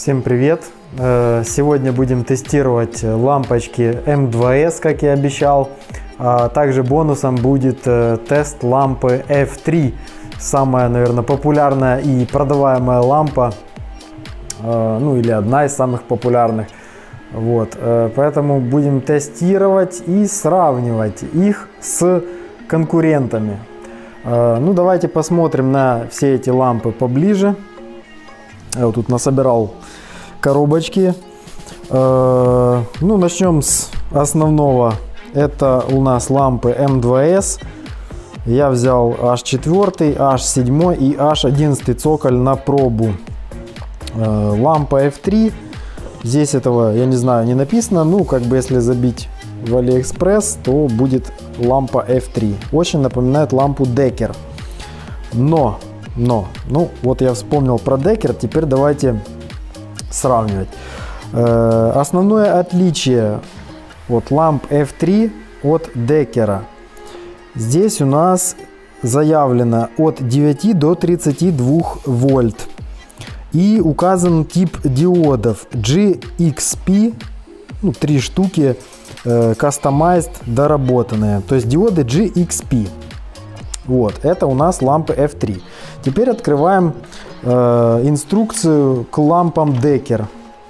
Всем привет! Сегодня будем тестировать лампочки M2S, как и обещал. Также бонусом будет тест лампы F3. Самая, наверное, популярная и продаваемая лампа. Ну или одна из самых популярных. Вот. Поэтому будем тестировать и сравнивать их с конкурентами. Ну давайте посмотрим на все эти лампы поближе. Я вот тут насобирал коробочки. Ну, начнем с основного. Это у нас лампы M2S. Я взял H4, H7 и H11 цоколь на пробу. Лампа F3. Здесь этого, я не знаю, не написано. Ну, как бы если забить в AliExpress, то будет лампа F3. Очень напоминает лампу Decker. Но, ну, вот я вспомнил про Decker, теперь давайте сравнивать. Основное отличие от ламп F3 от Decker. Здесь у нас заявлено от 9 до 32 вольт. И указан тип диодов GXP, ну, 3 штуки, customized, доработанные. То есть диоды GXP. Вот, это у нас лампы F3. Теперь открываем инструкцию к лампам Decker.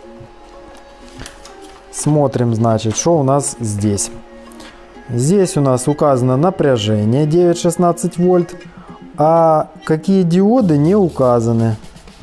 Смотрим, значит, что у нас здесь. Здесь у нас указано напряжение 9-16 вольт, а какие диоды не указаны.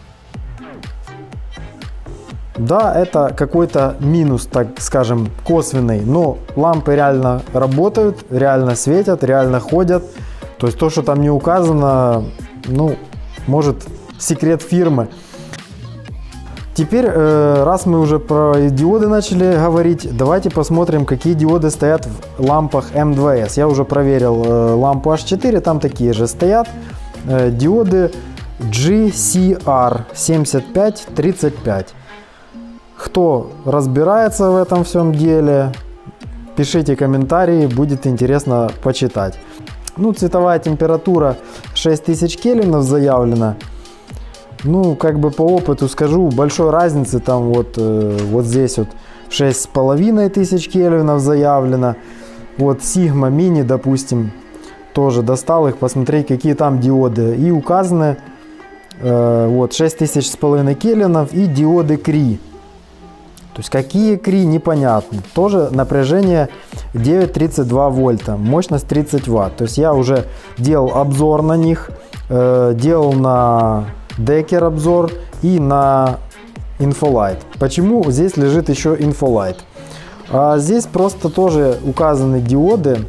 Да, это какой-то минус, так скажем, косвенный, но лампы реально работают, реально светят, реально ходят. То есть то, что там не указано, ну, может, секрет фирмы. Теперь, раз мы уже про диоды начали говорить, давайте посмотрим, какие диоды стоят в лампах M2S. Я уже проверил лампу H4, там такие же стоят. Диоды GCR 7535. Кто разбирается в этом всем деле, пишите комментарии, будет интересно почитать. Ну, цветовая температура 6000 кельвинов заявлена. Ну, как бы по опыту скажу, большой разницы там вот здесь вот 6500 кельвинов заявлено. Вот Sigma Mini, допустим, тоже достал их, посмотреть, какие там диоды. И указаны вот 6500 кельвинов и диоды Cree. То есть какие Cree, непонятно. Тоже напряжение 9,32 вольта, мощность 30 ватт. То есть я уже делал обзор на них, делал на Decker обзор и на Infolight. Почему здесь лежит еще Infolight? Здесь просто тоже указаны диоды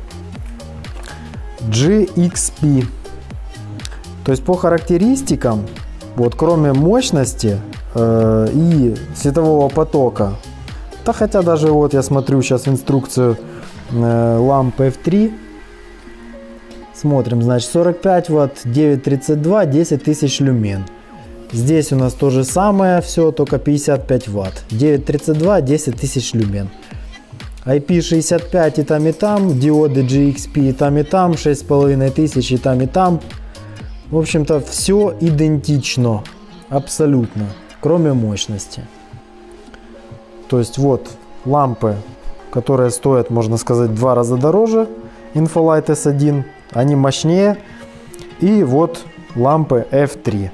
GXP. То есть по характеристикам, вот кроме мощности и светового потока, да хотя даже вот я смотрю сейчас инструкцию лампы F3, смотрим, значит 45 ватт, 9,32, 10 тысяч люмен. Здесь у нас то же самое, все, только 55 ватт, 9,32, 10 тысяч люмен. IP65 и там, диоды GXP и там, 6500 и там. В общем-то, все идентично, абсолютно, кроме мощности. То есть вот лампы, которые стоят, можно сказать, в 2 раза дороже Infolight S1, они мощнее. И вот лампы F3.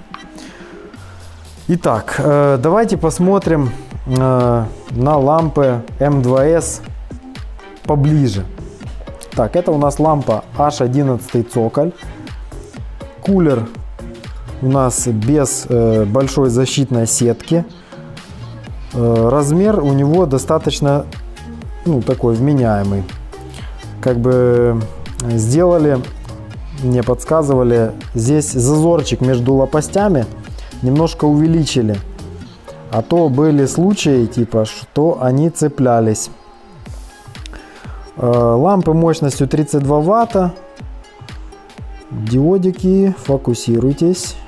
Итак, давайте посмотрим на лампы M2S поближе. Так, это у нас лампа H11 цоколь. Кулер у нас без большой защитной сетки. Размер у него достаточно, ну, такой вменяемый. Как бы сделали, мне подсказывали, здесь зазорчик между лопастями немножко увеличили. А то были случаи, типа, что они цеплялись. Лампы мощностью 32 ватта. Диодики, фокусируйтесь.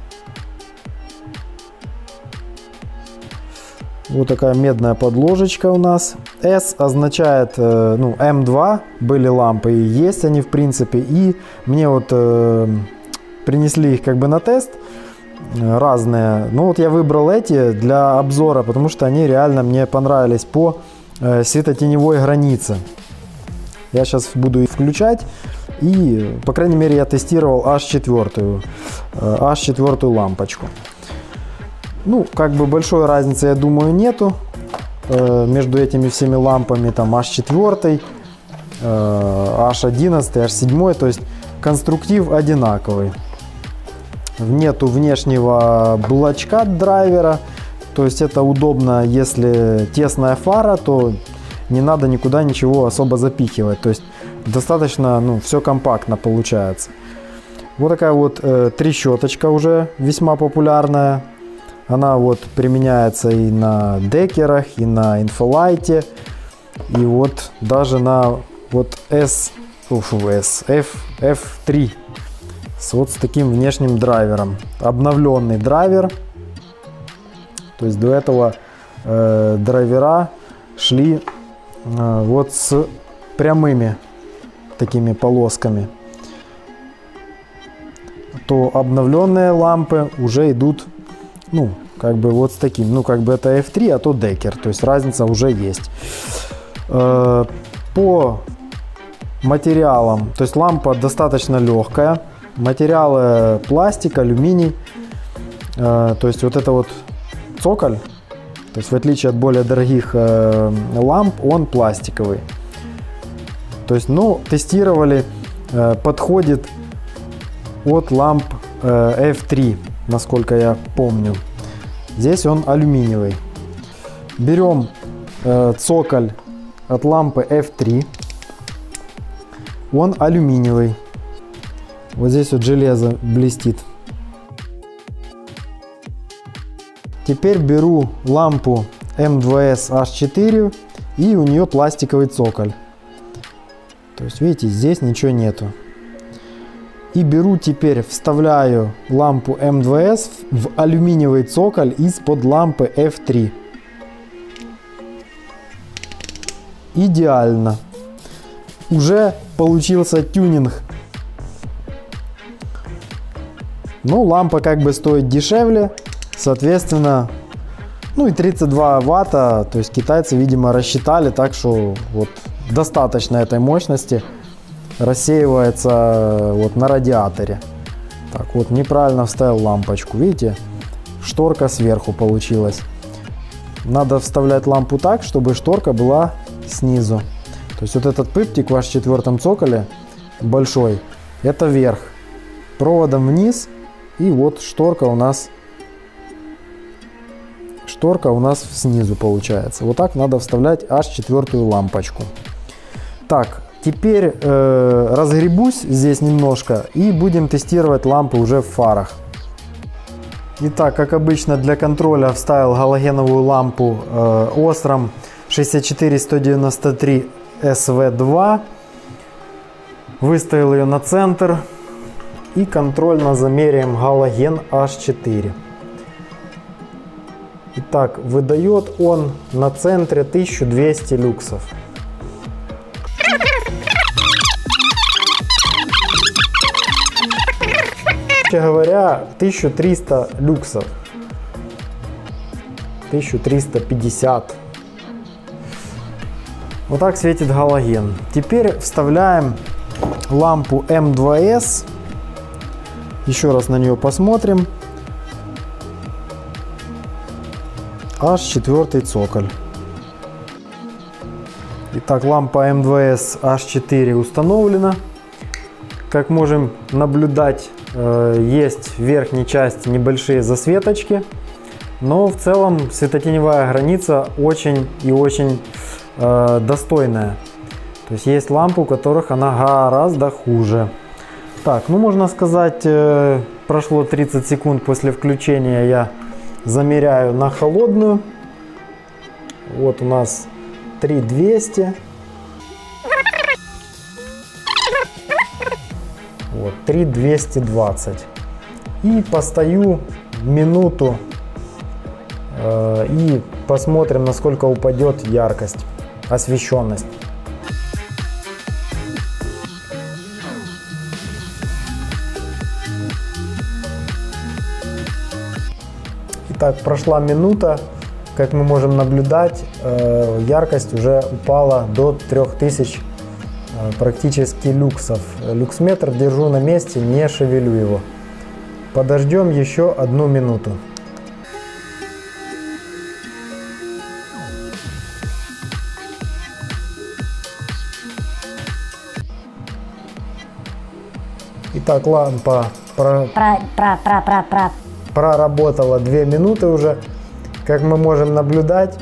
Вот такая медная подложечка у нас. S означает, ну, M2 были лампы, и есть они в принципе. И мне вот принесли их как бы на тест. разные. Ну вот я выбрал эти для обзора, потому что они реально мне понравились по светотеневой границе. Я сейчас буду их включать. И, по крайней мере, я тестировал H4 лампочку. Ну, как бы большой разницы, я думаю, нету между этими всеми лампами. Там H4, H11, H7. То есть конструктив одинаковый. Нету внешнего блочка драйвера. То есть это удобно, если тесная фара, то не надо никуда ничего особо запихивать. То есть достаточно, ну, все компактно получается. Вот такая вот трещоточка уже весьма популярная. Она вот применяется и на декерах, и на инфолайте, и вот даже на вот F3 вот с таким внешним драйвером. Обновленный драйвер. То есть до этого драйвера шли вот с прямыми такими полосками. То обновленные лампы уже идут, ну, как бы вот с таким. Ну, как бы это F3, а то декер. То есть разница уже есть. По материалам. То есть лампа достаточно легкая. Материалы пластик, алюминий. То есть вот это вот цоколь. То есть в отличие от более дорогих ламп, он пластиковый. То есть, ну, тестировали, подходит от ламп F3, насколько я помню. Здесь он алюминиевый. Берем цоколь от лампы F3. Он алюминиевый. Вот здесь вот железо блестит. Теперь беру лампу M2S H4 и у нее пластиковый цоколь. То есть видите, здесь ничего нету. И беру теперь, вставляю лампу M2S в алюминиевый цоколь из-под лампы F3. Идеально. Уже получился тюнинг. Ну, лампа как бы стоит дешевле. Соответственно, ну и 32 ватта, то есть китайцы, видимо, рассчитали так, что вот достаточно этой мощности рассеивается вот на радиаторе. Так, вот неправильно вставил лампочку, видите, шторка сверху получилась. Надо вставлять лампу так, чтобы шторка была снизу. То есть вот этот пыптик в H4 цоколе большой, это вверх, проводом вниз, и вот шторка у нас снизу получается. Вот так надо вставлять H4 лампочку. Так, теперь разгребусь здесь немножко и будем тестировать лампы уже в фарах. Итак, как обычно, для контроля вставил галогеновую лампу Osram 64193 SV2. Выставил ее на центр и контрольно замеряем галоген H4. Итак, выдает он на центре 1200 люксов. Вообще говоря, 1300 люксов. 1350. Вот так светит галоген. Теперь вставляем лампу M2S. Еще раз на нее посмотрим. H4 цоколь. Итак, лампа M2S H4 установлена. Как можем наблюдать, есть в верхней части небольшие засветочки. Но в целом светотеневая граница очень и очень достойная. То есть есть лампы, у которых она гораздо хуже. Так, ну можно сказать, прошло 30 секунд после включения, я замеряю на холодную. Вот у нас 3200. Вот 3220. И постою минуту и посмотрим, насколько упадет яркость, освещенность. Итак, прошла минута. Как мы можем наблюдать, яркость уже упала до 3000 практически люксов. Люксметр держу на месте, не шевелю его. Подождем еще 1 минуту. Итак, лампа проработала 2 минуты уже. Как мы можем наблюдать,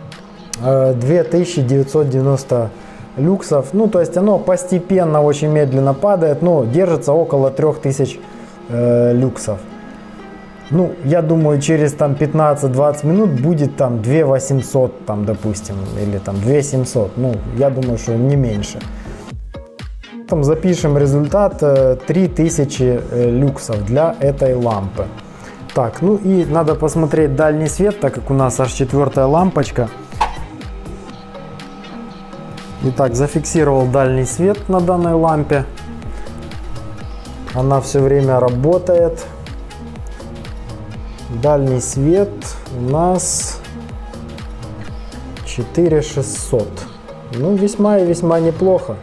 2990 люксов. Ну, то есть оно постепенно, очень медленно падает, но держится около 3000 люксов. Ну, я думаю, через там 15-20 минут будет там 2800, там, допустим, или там 2700. Ну, я думаю, что не меньше. Там запишем результат 3000 люксов для этой лампы. Так, ну и надо посмотреть дальний свет, так как у нас аж 4-я лампочка. Итак, зафиксировал дальний свет на данной лампе. Она все время работает. Дальний свет у нас 4600. Ну, весьма и весьма неплохо.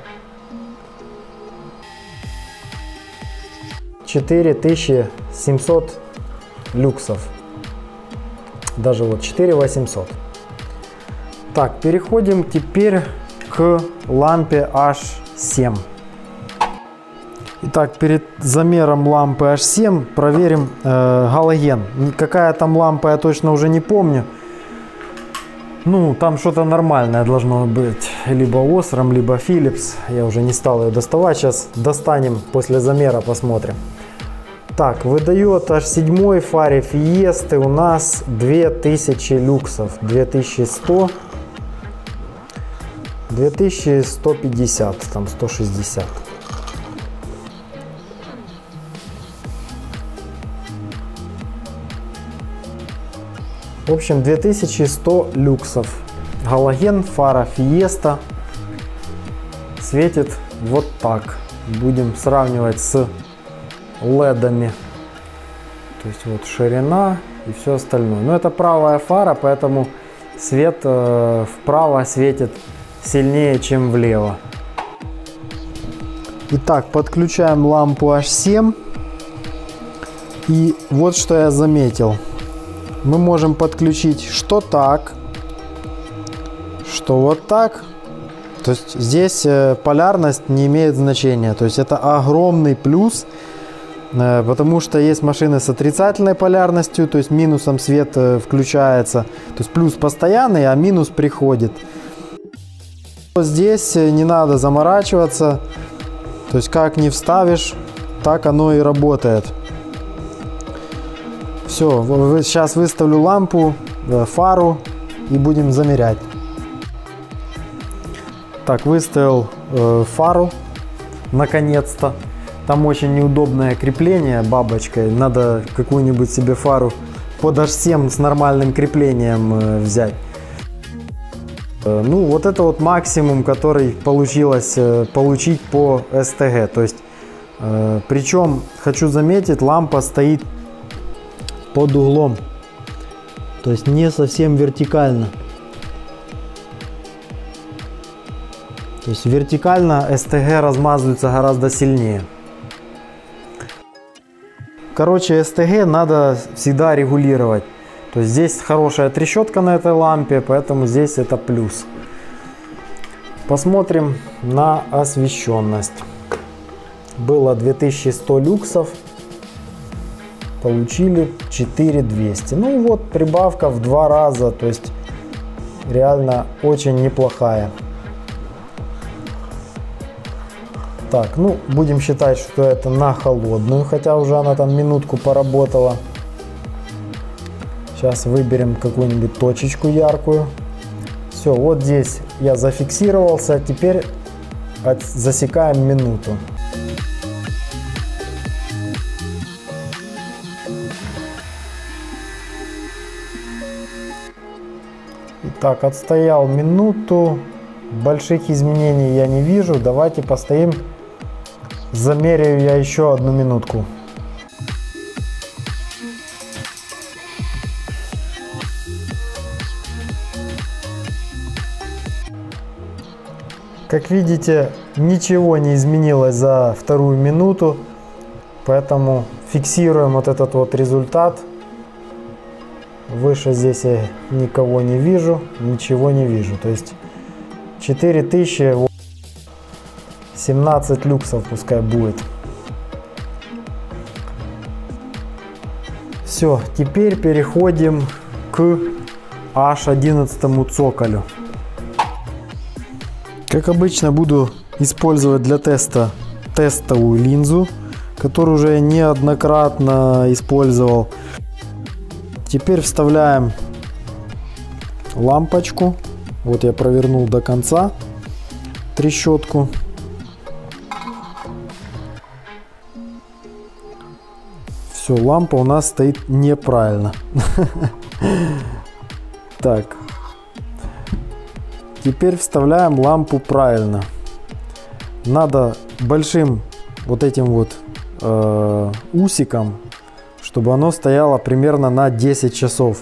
4700 люксов. Даже вот 4800. Так, переходим теперь к лампе H7. Итак, перед замером лампы H7 проверим галоген. Какая там лампа, я точно уже не помню. Ну, там что-то нормальное должно быть. Либо Osram, либо Philips. Я уже не стал ее доставать. Сейчас достанем после замера, посмотрим. Так, выдает H7 фаре Fiesta у нас 2000 люксов. 2100. 2150, там 160. В общем, 2100 люксов. Галоген, фара Fiesta. Светит вот так. Будем сравнивать с ледами. То есть вот ширина и все остальное. Но это правая фара, поэтому свет вправо светит сильнее, чем влево. Итак, подключаем лампу H7. И вот что я заметил. Мы можем подключить что так, что вот так. То есть здесь полярность не имеет значения. То есть это огромный плюс, потому что есть машины с отрицательной полярностью, то есть минусом свет включается. То есть плюс постоянный, а минус приходит. Здесь не надо заморачиваться. То есть как не вставишь, так оно и работает. Все, сейчас выставлю лампу, фару и будем замерять. Так, выставил фару, наконец-то. Там очень неудобное крепление бабочкой. Надо какую-нибудь себе фару под H7 с нормальным креплением взять. Ну, вот это вот максимум, который получилось получить по STG. То есть, причем, хочу заметить, лампа стоит под углом. То есть не совсем вертикально. То есть вертикально STG размазывается гораздо сильнее. Короче, STG надо всегда регулировать. То есть здесь хорошая трещотка на этой лампе, поэтому здесь это плюс. Посмотрим на освещенность. Было 2100 люксов. Получили 4200. Ну вот, прибавка в 2 раза. То есть реально очень неплохая. Так, ну будем считать, что это на холодную, хотя уже она там минутку поработала. Сейчас выберем какую-нибудь точечку яркую. Все, вот здесь я зафиксировался. Теперь засекаем минуту. Итак, отстоял минуту. Больших изменений я не вижу. Давайте постоим. Замеряю я еще 1 минутку. Как видите, ничего не изменилось за вторую минуту, поэтому фиксируем вот этот вот результат. Выше здесь я никого не вижу, ничего не вижу. То есть 4000, 17 люксов пускай будет. Все, теперь переходим к H11 цоколю. Как обычно, буду использовать для теста тестовую линзу, которую уже неоднократно использовал. Теперь вставляем лампочку. Вот я провернул до конца трещотку. Все, лампа у нас стоит неправильно. Так. Теперь вставляем лампу правильно. Надо большим вот этим вот усиком, чтобы оно стояло примерно на 10 часов.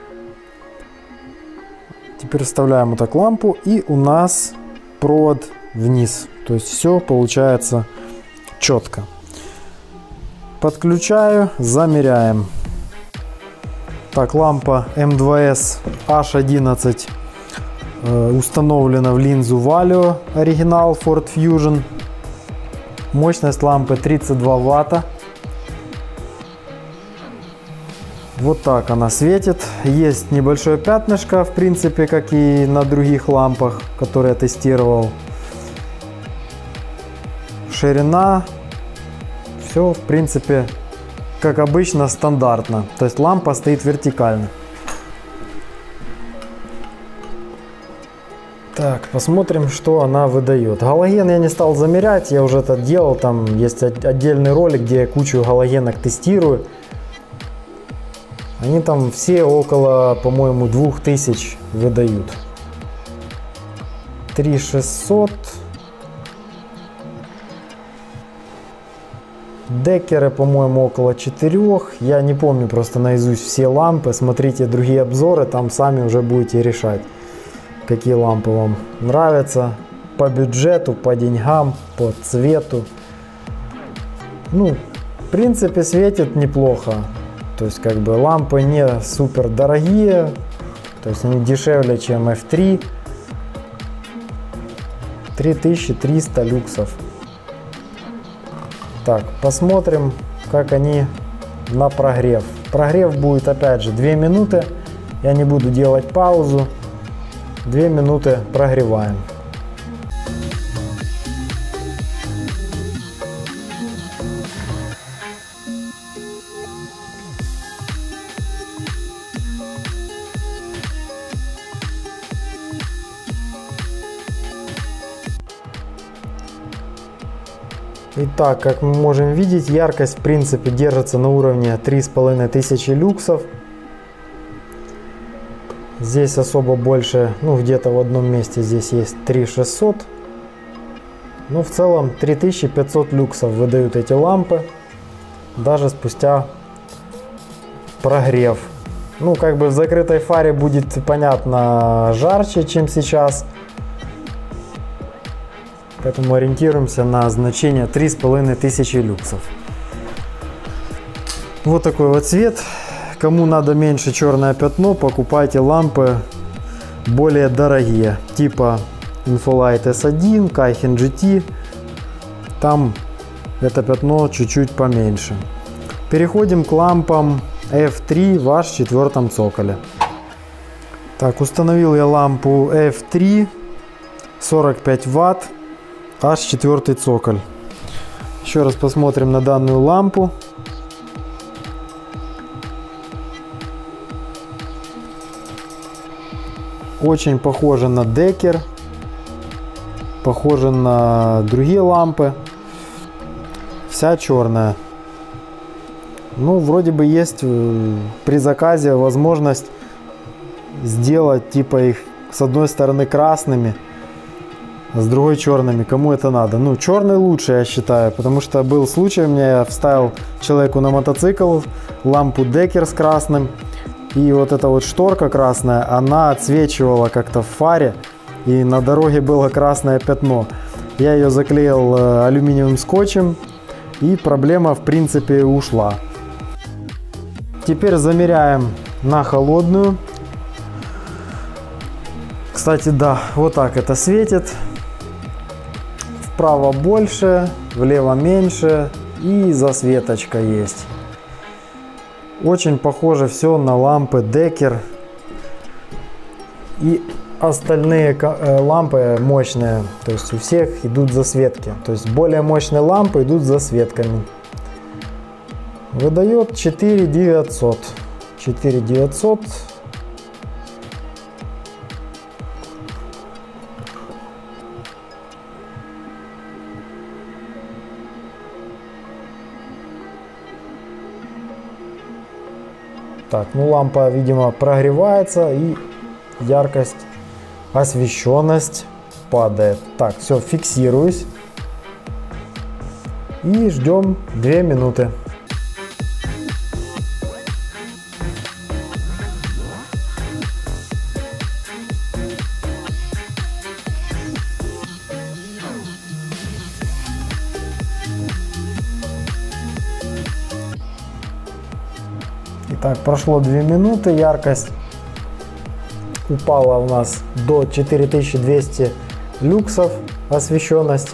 Теперь вставляем вот так лампу, и у нас провод вниз. То есть все получается четко. Подключаю, замеряем. Так, лампа M2S H11 установлена в линзу Valio оригинал Ford Fusion. Мощность лампы 32 ватта. Вот так она светит. Есть небольшое пятнышко, в принципе, как и на других лампах, которые я тестировал. Ширина. Все, в принципе, как обычно, стандартно. То есть лампа стоит вертикально. Так, посмотрим, что она выдает. Галоген я не стал замерять, я уже это делал. Там есть отдельный ролик, где я кучу галогенок тестирую. Они там все около, по-моему, 2000 выдают. 3600. Декеры, по-моему, около 4. Я не помню просто наизусть все лампы. Смотрите другие обзоры, там сами уже будете решать, какие лампы вам нравятся. По бюджету, по деньгам, по цвету. Ну, в принципе, светит неплохо. То есть, как бы, лампы не супер дорогие. То есть, они дешевле, чем F3. 3300 люксов. Так, посмотрим, как они на прогрев. Прогрев будет, опять же, 2 минуты. Я не буду делать паузу. 2 минуты прогреваем. Итак, как мы можем видеть, яркость в принципе держится на уровне 3500 люксов. Здесь особо больше, ну где-то в одном месте здесь есть 3600. Но в целом 3500 люксов выдают эти лампы, даже спустя прогрев. Ну как бы в закрытой фаре будет, понятно, жарче, чем сейчас. Поэтому ориентируемся на значение 3500 люксов. Вот такой вот цвет. Кому надо меньше черное пятно, покупайте лампы более дорогие, типа Infolight S1, Kaihin GT. Там это пятно чуть-чуть поменьше. Переходим к лампам F3 в H4 цоколе. Так, установил я лампу F3 45 Вт. H4 цоколь. Еще раз посмотрим на данную лампу. Очень похоже на Декер. Похоже на другие лампы. Вся черная. Ну, вроде бы есть при заказе возможность сделать типа их с одной стороны красными, с другой черными, кому это надо. Ну, черный лучше, я считаю, потому что был случай у меня, я вставил человеку на мотоцикл лампу Декер с красным, и вот эта вот шторка красная, она отсвечивала как-то в фаре, и на дороге было красное пятно. Я ее заклеил алюминиевым скотчем, и проблема в принципе ушла. Теперь замеряем на холодную. Кстати, да, вот так это светит. Вправо больше, влево меньше, и засветочка есть. Очень похоже все на лампы Декер и остальные лампы мощные. То есть у всех идут засветки. То есть более мощные лампы идут с засветками. Выдает 4900. 4900. Так, ну лампа, видимо, прогревается, и яркость, освещенность падает. Так, все, фиксируюсь. И ждем 2 минуты. Итак, прошло 2 минуты, яркость упала у нас до 4200 люксов, освещенность.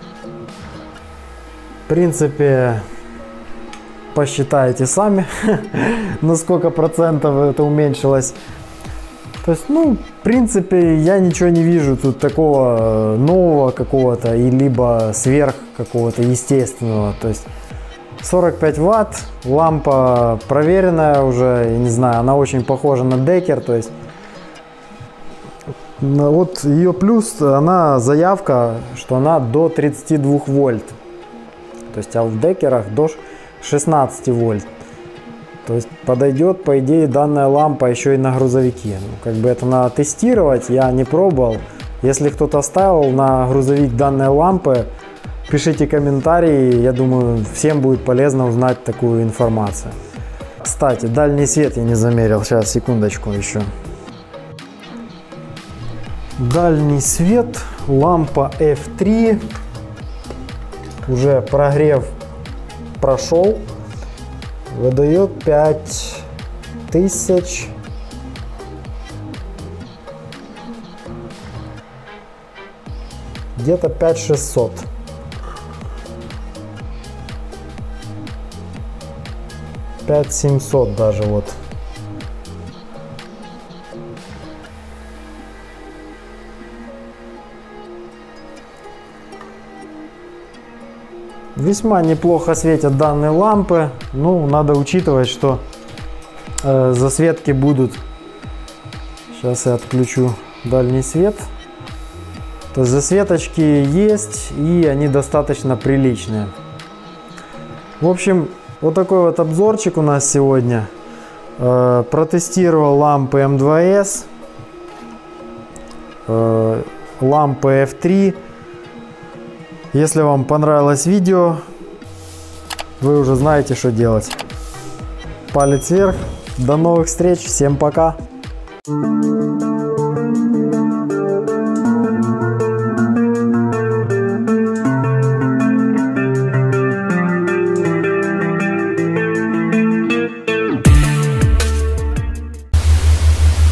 В принципе, посчитайте сами, на сколько процентов это уменьшилось. То есть, ну, в принципе, я ничего не вижу тут такого нового какого-то, и либо сверх какого-то естественного. То есть 45 ватт, лампа проверенная уже, я не знаю, она очень похожа на Декер, то есть вот ее плюс, она заявка, что она до 32 вольт, то есть а в Декерах до 16 вольт, то есть подойдет, по идее, данная лампа еще и на грузовике. Ну, как бы это надо тестировать, я не пробовал. Если кто-то ставил на грузовик данной лампы, пишите комментарии, я думаю, всем будет полезно узнать такую информацию. Кстати, дальний свет я не замерил, сейчас, секундочку еще. Дальний свет, лампа F3, уже прогрев прошел, выдает 5000. Где-то 5600. 5700 даже вот. Весьма неплохо светят данные лампы. Ну, надо учитывать, что засветки будут. Сейчас я отключу дальний свет. То есть засветочки есть, и они достаточно приличные. В общем, вот такой вот обзорчик у нас сегодня. Протестировал лампы M2S, лампы F3. Если вам понравилось видео, вы уже знаете, что делать. Палец вверх. До новых встреч. Всем пока.